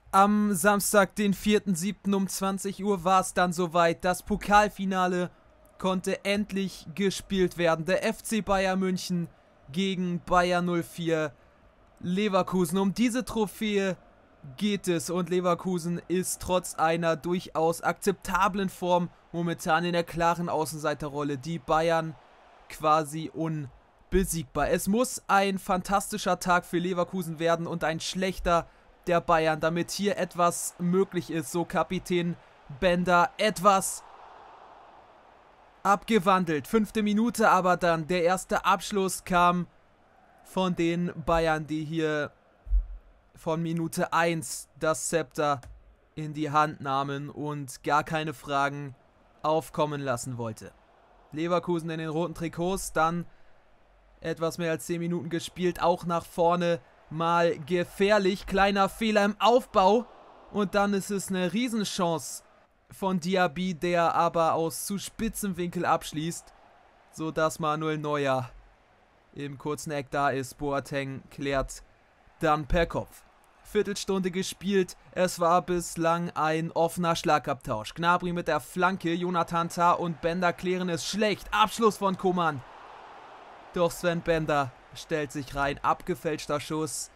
Am Samstag, den 4.7. um 20 Uhr war es dann soweit. Das Pokalfinale konnte endlich gespielt werden. Der FC Bayern München gegen Bayer 04 Leverkusen. Um diese Trophäe geht es und Leverkusen ist trotz einer durchaus akzeptablen Form momentan in der klaren Außenseiterrolle. Die Bayern quasi unbesiegbar. Es muss ein fantastischer Tag für Leverkusen werden und ein schlechter der Bayern, damit hier etwas möglich ist. So Kapitän Bender, etwas abgewandelt. 5. Minute, aber dann der erste Abschluss kam von den Bayern, die hier von Minute 1 das Zepter in die Hand nahmen und gar keine Fragen aufkommen lassen wollte. Leverkusen in den roten Trikots, dann etwas mehr als 10 Minuten gespielt, auch nach vorne mal gefährlich, kleiner Fehler im Aufbau und dann ist es eine Riesenchance von Diaby, der aber aus zu spitzem Winkel abschließt, sodass Manuel Neuer im kurzen Eck da ist. Boateng klärt dann per Kopf. Viertelstunde gespielt, es war bislang ein offener Schlagabtausch. Gnabry mit der Flanke, Jonathan Tah und Bender klären es schlecht. Abschluss von Coman. Doch Sven Bender stellt sich rein, abgefälschter Schuss.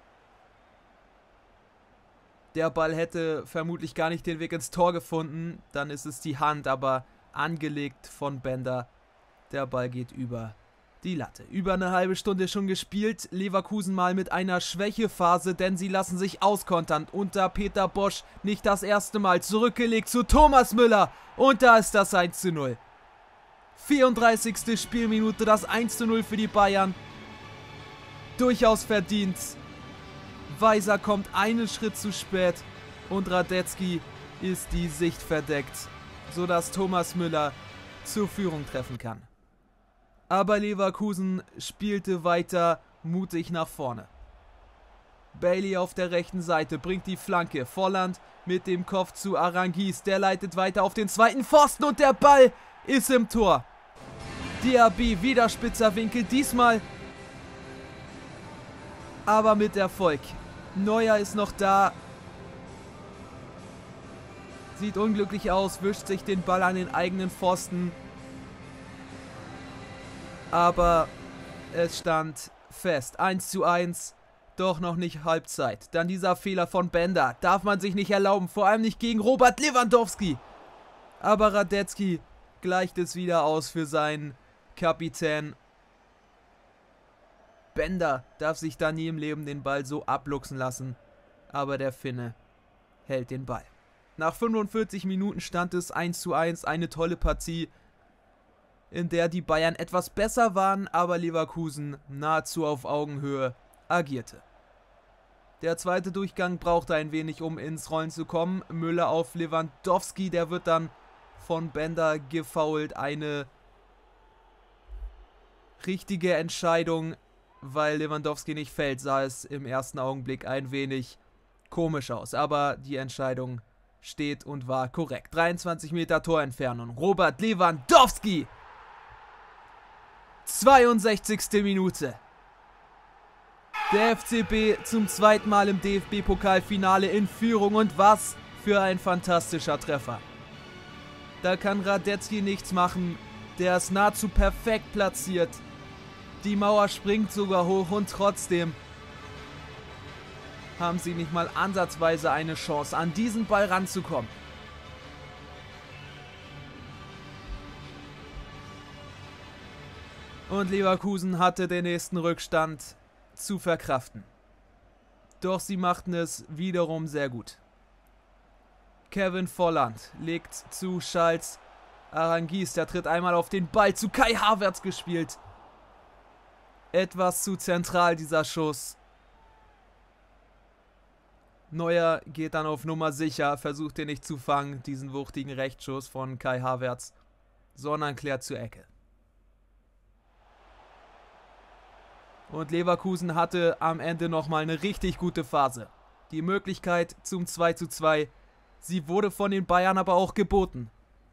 Der Ball hätte vermutlich gar nicht den Weg ins Tor gefunden. Dann ist es die Hand, aber angelegt von Bender. Der Ball geht über die Latte. Über eine halbe Stunde schon gespielt. Leverkusen mal mit einer Schwächephase, denn sie lassen sich auskontern. Unter Peter Bosz nicht das erste Mal. Zurückgelegt zu Thomas Müller. Und da ist das 1:0. 34. Spielminute, das 1:0 für die Bayern. Durchaus verdient. Weiser kommt einen Schritt zu spät und Radetzky ist die Sicht verdeckt, sodass Thomas Müller zur Führung treffen kann. Aber Leverkusen spielte weiter mutig nach vorne. Bailey auf der rechten Seite bringt die Flanke. Volland mit dem Kopf zu Arangis. Der leitet weiter auf den zweiten Pfosten und der Ball ist im Tor. Diaby, wieder spitzer Winkel, diesmal aber mit Erfolg. Neuer ist noch da. Sieht unglücklich aus, wischt sich den Ball an den eigenen Pfosten. Aber es stand fest. 1:1, doch noch nicht Halbzeit. Dann dieser Fehler von Bender. Darf man sich nicht erlauben, vor allem nicht gegen Robert Lewandowski. Aber Radetzky gleicht es wieder aus für seinen Kapitän. Bender darf sich da nie im Leben den Ball so abluchsen lassen. Aber der Finne hält den Ball. Nach 45 Minuten stand es 1:1. Eine tolle Partie, in der die Bayern etwas besser waren, aber Leverkusen nahezu auf Augenhöhe agierte. Der zweite Durchgang brauchte ein wenig, um ins Rollen zu kommen. Müller auf Lewandowski, der wird dann von Bender gefoult. Eine richtige Entscheidung, weil Lewandowski nicht fällt, sah es im ersten Augenblick ein wenig komisch aus. Aber die Entscheidung steht und war korrekt. 23 Meter Torentfernung. Robert Lewandowski! 62. Minute. Der FCB zum zweiten Mal im DFB-Pokalfinale in Führung und was für ein fantastischer Treffer. Da kann Radetzky nichts machen. Der ist nahezu perfekt platziert. Die Mauer springt sogar hoch und trotzdem haben sie nicht mal ansatzweise eine Chance, an diesen Ball ranzukommen. Und Leverkusen hatte den nächsten Rückstand zu verkraften. Doch sie machten es wiederum sehr gut. Kevin Volland legt zu Charles Arangis, der tritt einmal auf den Ball, zu Kai Havertz gespielt. Etwas zu zentral dieser Schuss. Neuer geht dann auf Nummer sicher, versucht ihn nicht zu fangen, diesen wuchtigen Rechtsschuss von Kai Havertz, sondern klärt zur Ecke. Und Leverkusen hatte am Ende nochmal eine richtig gute Phase. Die Möglichkeit zum 2:2, sie wurde von den Bayern aber auch geboten.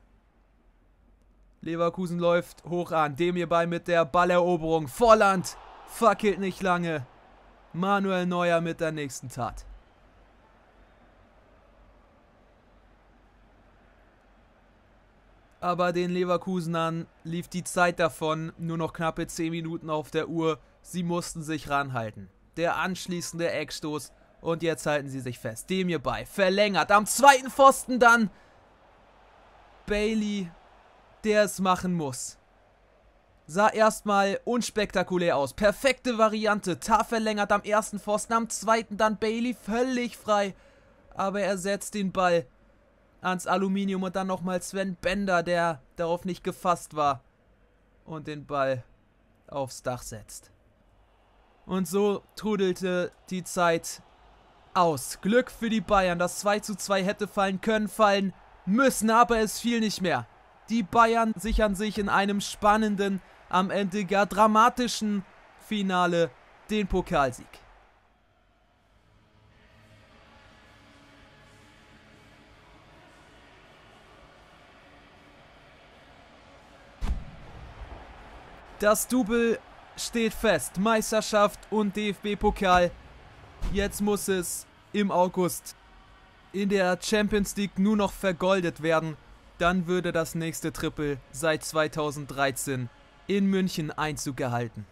Leverkusen läuft hoch an, dem hierbei mit der Balleroberung. Volland fackelt nicht lange. Manuel Neuer mit der nächsten Tat. Aber den Leverkusenern lief die Zeit davon, nur noch knappe 10 Minuten auf der Uhr. Sie mussten sich ranhalten. Der anschließende Eckstoß und jetzt halten sie sich fest. Demir Bay verlängert am zweiten Pfosten dann Bailey, der es machen muss. Sah erstmal unspektakulär aus. Perfekte Variante. Tah verlängert am ersten Pfosten, am zweiten dann Bailey völlig frei. Aber er setzt den Ball ans Aluminium und dann nochmal Sven Bender, der darauf nicht gefasst war und den Ball aufs Dach setzt. Und so trudelte die Zeit aus. Glück für die Bayern. Das 2:2 hätte fallen können, fallen müssen, aber es fiel nicht mehr. Die Bayern sichern sich in einem spannenden, am Ende gar dramatischen Finale den Pokalsieg. Das Double steht fest. Meisterschaft und DFB-Pokal. Jetzt muss es im August in der Champions League nur noch vergoldet werden. Dann würde das nächste Triple seit 2013 in München Einzug erhalten.